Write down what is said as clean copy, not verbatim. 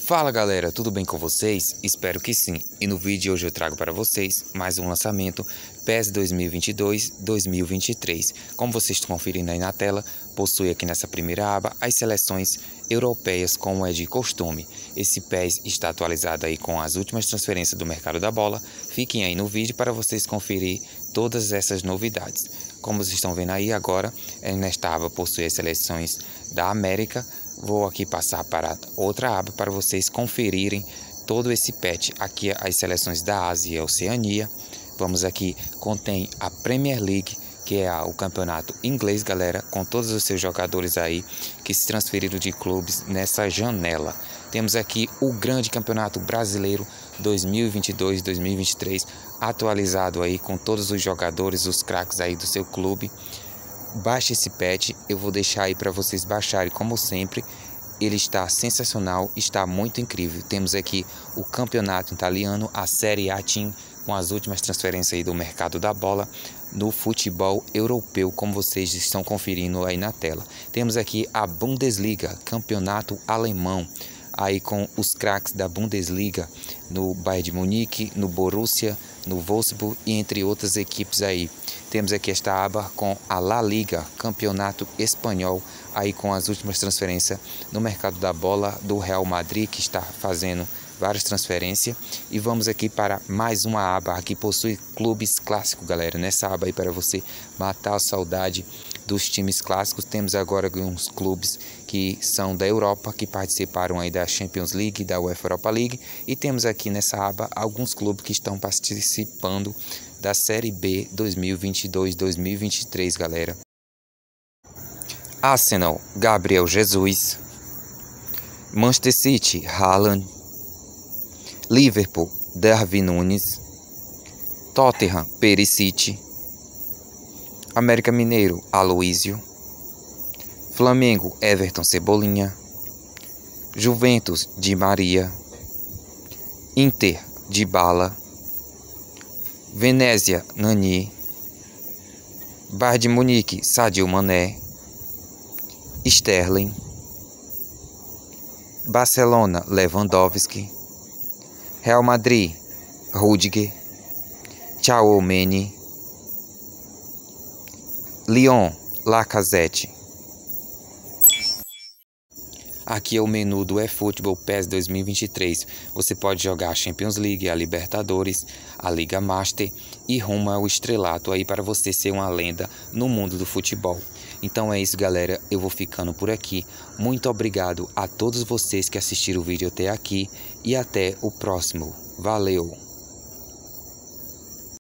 Fala galera, tudo bem com vocês? Espero que sim. E no vídeo de hoje eu trago para vocês mais um lançamento PES 2022-2023. Como vocês estão conferindo aí na tela, possui aqui nessa primeira aba as seleções europeias como é de costume. Esse PES está atualizado aí com as últimas transferências do mercado da bola. Fiquem aí no vídeo para vocês conferir todas essas novidades. Como vocês estão vendo aí agora, nesta aba possui as seleções da América. Vou aqui passar para outra aba para vocês conferirem todo esse patch. Aqui as seleções da Ásia e Oceania. Vamos aqui, contém a Premier League, que é o campeonato inglês, galera, com todos os seus jogadores aí que se transferiram de clubes nessa janela. Temos aqui o grande campeonato brasileiro 2022-2023, atualizado aí com todos os jogadores, os craques aí do seu clube. Baixe esse patch, eu vou deixar aí para vocês baixarem como sempre. Ele está sensacional, está muito incrível. Temos aqui o campeonato italiano, a Série A Team, com as últimas transferências aí do mercado da bola no futebol europeu, como vocês estão conferindo aí na tela. Temos aqui a Bundesliga, campeonato alemão, aí com os craques da Bundesliga no Bayern de Munique, no Borussia, no Wolfsburg e entre outras equipes aí. Temos aqui esta aba com a La Liga, campeonato espanhol, aí com as últimas transferências no mercado da bola do Real Madrid, que está fazendo várias transferências. E vamos aqui para mais uma aba, aqui possui clubes clássicos, galera. Nessa aba aí para você matar a saudade dos times clássicos. Temos agora alguns clubes que são da Europa, que participaram aí da Champions League, da UEFA Europa League. E temos aqui nessa aba alguns clubes que estão participando da Série B 2022-2023, galera. Arsenal, Gabriel Jesus. Manchester City, Haaland. Liverpool, Darwin Núñez. Tottenham, Perisic. América Mineiro, Aloísio. Flamengo, Everton Cebolinha. Juventus, Di Maria. Inter, Dybala. Venezia, Nani. Bayern de Munique, Sadio Mané. Sterling. Barcelona, Lewandowski. Real Madrid, Rudiger. Tchouaméni. Lyon, Lacazette. Aqui é o menu do eFootball PES 2023. Você pode jogar a Champions League, a Libertadores, a Liga Master e rumo ao estrelato aí para você ser uma lenda no mundo do futebol. Então é isso, galera. Eu vou ficando por aqui. Muito obrigado a todos vocês que assistiram o vídeo até aqui e até o próximo. Valeu!